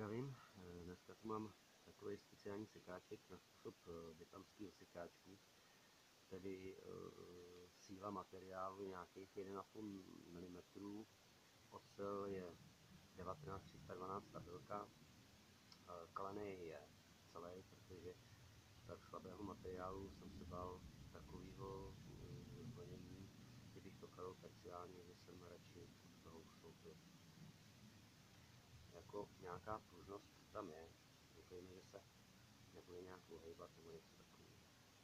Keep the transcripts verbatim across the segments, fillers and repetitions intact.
zdravím. Dneska tu mám takový speciální sekáček na způsob větnamského sekáčku, tedy e, síla materiálu nějakých jeden a půl milimetru, ocel je devatenáct tři sta dvanáct stabilka, e, kalený je celý, protože tak slabého materiálu jsem se bál takového zvlnění, kdybych to kalil terciálně, že jsem radši od toho ustoupil. Jako nějaká pružnost tam je, doufejme, že se nebude nějak ohejbat nebo něco takového.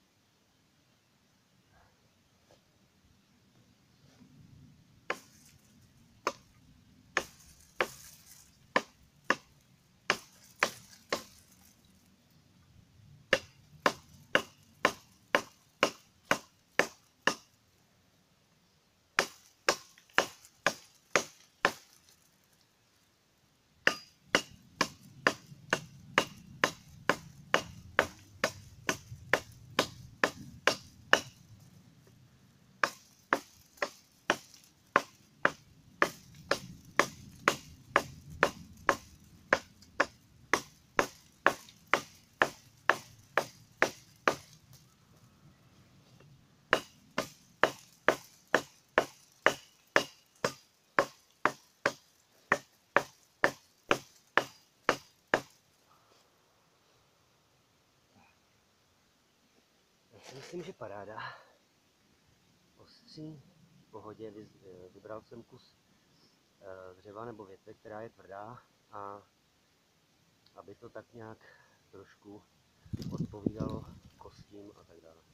Já si myslím, že paráda. Ostří, v pohodě, vybral jsem kus dřeva nebo větve, která je tvrdá, a aby to tak nějak trošku odpovídalo kostím a tak dále.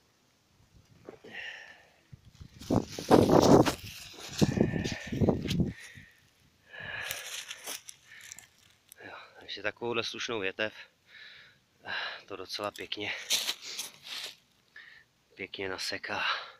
Jo, takže takovouhle slušnou větev to docela pěkně pěkně naseká.